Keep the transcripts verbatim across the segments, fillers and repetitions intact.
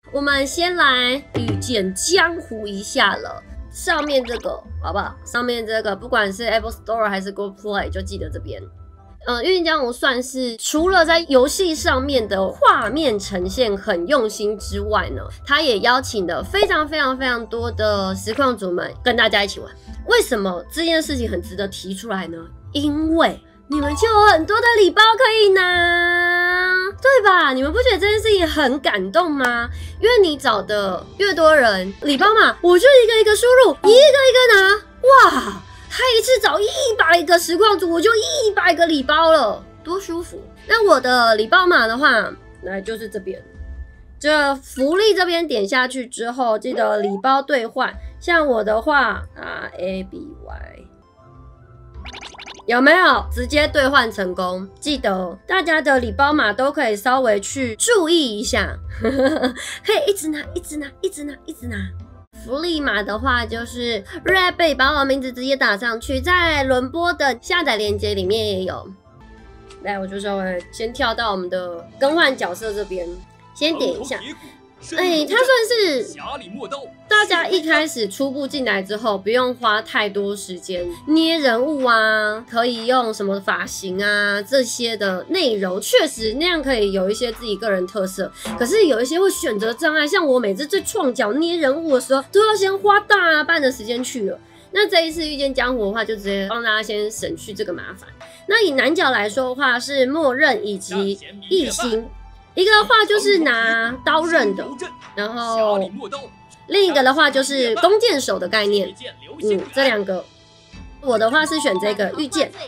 我们先来遇见江湖一下了。上面这个好不好？上面这个不管是 Apple Store 还是 Google Play， 就记得这边。呃，遇见江湖算是除了在游戏上面的画面呈现很用心之外呢，它也邀请了非常非常非常多的实况主们跟大家一起玩。为什么这件事情很值得提出来呢？因为你们就有很多的礼包可以拿，对吧？你们不觉得这件事情很感动吗？因为你找的越多人，礼包嘛，我就一个一个输入，一个一个拿，哇！他一次找一百个实况组，我就一百个礼包了，多舒服！那我的礼包码的话，来就是这边，这福利这边点下去之后，记得礼包兑换。像我的话啊 ，A B Y。有没有直接兑换成功？记得大家的礼包码都可以稍微去注意一下，可以一直拿，一直拿，一直拿，一直拿。福利码的话就是 Rabbit， 把我的名字直接打上去，在轮播的下载链接里面也有。来，我就稍微先跳到我们的更换角色这边，先点一下。哎，它算是大家一开始初步进来之后，不用花太多时间捏人物啊，可以用什么发型啊这些的内容，确实那样可以有一些自己个人特色。可是有一些会选择障碍，像我每次在创角捏人物的时候，都要先花大半的时间去了。那这一次遇见江湖的话，就直接帮大家先省去这个麻烦。那以男角来说的话，是默认以及异星。一个的话就是拿刀刃的，然后另一个的话就是弓箭手的概念。嗯，这两个，我的话是选这个御剑，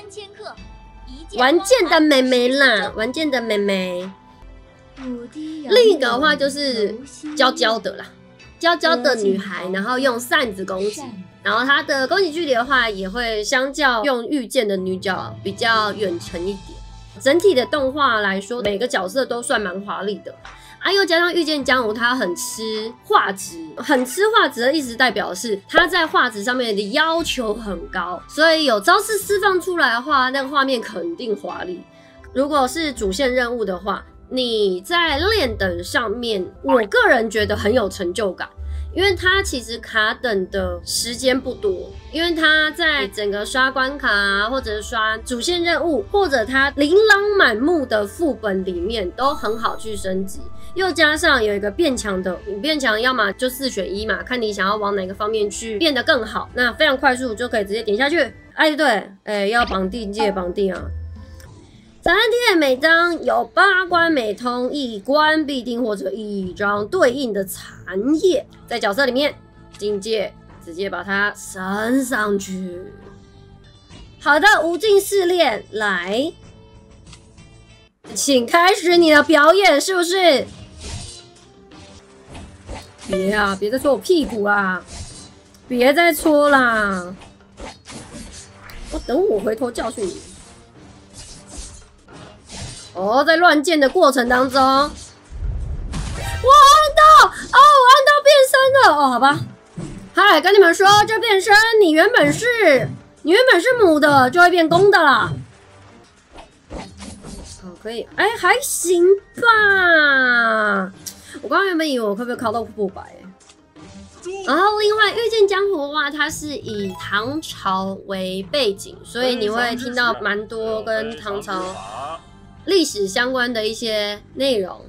玩剑的妹妹啦，玩剑的妹妹。另一个的话就是娇娇的啦，娇娇的女孩，然后用扇子攻击，然后她的攻击距离的话也会相较用御剑的女角比较远程一点。整体的动画来说，每个角色都算蛮华丽的，啊，又加上遇见江湖，它很吃画质，很吃画质的意思代表是它在画质上面的要求很高，所以有招式释放出来的话，那个画面肯定华丽。如果是主线任务的话，你在练等上面，我个人觉得很有成就感。因为它其实卡等的时间不多，因为它在整个刷关卡啊，或者刷主线任务，或者它琳琅满目的副本里面都很好去升级，又加上有一个变强的，你变强要么就四选一嘛，看你想要往哪个方面去变得更好，那非常快速就可以直接点下去。哎，对，哎，要绑定记得绑定啊。展览贴每张有八关每通一关必定或者一张对应的残页，在角色里面境界直接把它升上去。好的，无尽试炼来，请开始你的表演，是不是？别啊，别再戳我屁股啊！别再戳啦！我等我回头教训你。哦，在乱箭的过程当中，我按到，哦，我按到变身了，哦，好吧。嗨，跟你们说，这变身你原本是，你原本是母的，就会变公的啦。哦，可以，哎，还行吧。我刚刚原本以为我会不会考到破百，然后另外遇见江湖的话，它是以唐朝为背景，所以你会听到蛮多跟唐朝历史相关的一些内容。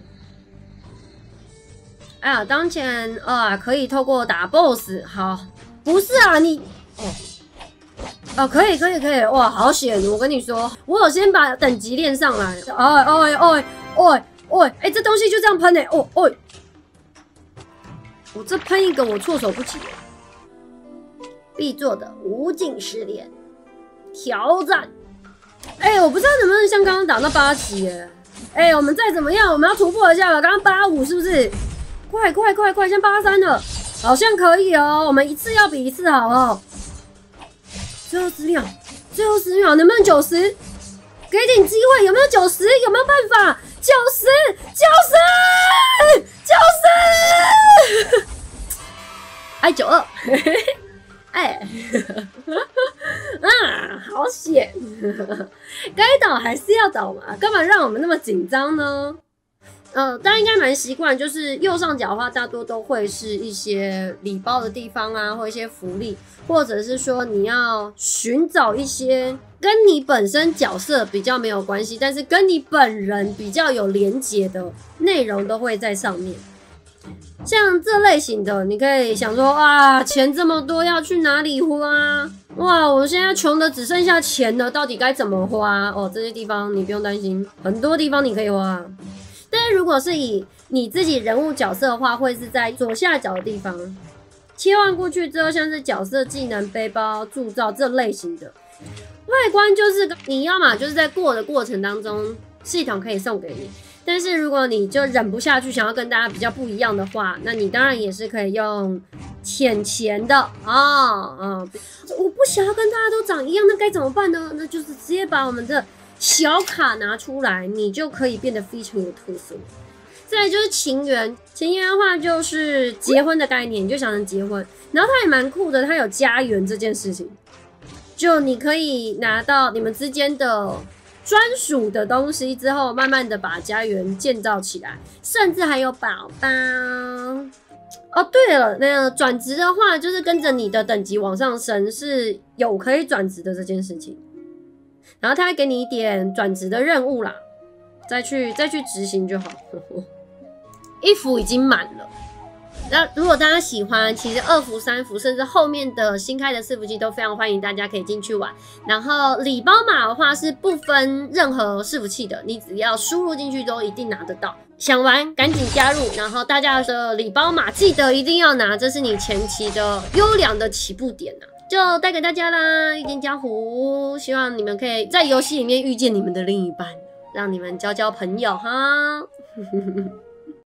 哎呀，当前啊，可以透过打 B O S S， 好，不是啊，你哦哦，可以可以可以，哇，好险！我跟你说，我有先把等级练上来。哎哎哎哎哎，哎，这东西就这样喷呢、欸，哦哦，我这喷一个我措手不及。必做的无尽试炼挑战。哎、欸，我不知道能不能像刚刚打到八级耶。哎、欸，我们再怎么样，我们要突破一下吧。刚刚八五是不是？快快快快，现在八三了，好像可以哦。我们一次要比一次好哦。最后十秒，最后十秒，能不能九十？给点机会，有没有九十？有没有办法？九十，九十，九十！哎，九二。哎，啊，好险！该倒还是要倒嘛，干嘛让我们那么紧张呢？ 呃，大家应该蛮习惯，就是右上角的话，大多都会是一些礼包的地方啊，或一些福利，或者是说你要寻找一些跟你本身角色比较没有关系，但是跟你本人比较有连结的内容都会在上面。像这类型的，你可以想说，哇，钱这么多，要去哪里花？哇，我现在穷的只剩下钱了，到底该怎么花？哦，这些地方你不用担心，很多地方你可以花。但是如果是以你自己人物角色的话，会是在左下角的地方切换过去之后，像是角色技能、背包、铸造这类型的外观，就是你要嘛就是在过的过程当中，系统可以送给你。但是如果你就忍不下去，想要跟大家比较不一样的话，那你当然也是可以用浅钱的啊啊、哦哦！我不想要跟大家都长一样，那该怎么办呢？那就是直接把我们的小卡拿出来，你就可以变得非常有特色。再来就是情缘，情缘的话就是结婚的概念，你就想成结婚。然后它也蛮酷的，它有家园这件事情，就你可以拿到你们之间的专属的东西之后，慢慢的把家园建造起来，甚至还有宝宝。哦，对了，那个转职的话，就是跟着你的等级往上升，是有可以转职的这件事情。然后他会给你一点转职的任务啦，再去再去执行就好。一服已经满了。那如果大家喜欢，其实二服、三服，甚至后面的新开的伺服器都非常欢迎大家可以进去玩。然后礼包码的话是不分任何伺服器的，你只要输入进去都一定拿得到。想玩赶紧加入，然后大家的礼包码记得一定要拿，这是你前期的优良的起步点啊。就带给大家啦，遇见江湖，希望你们可以在游戏里面遇见你们的另一半，让你们交交朋友哈。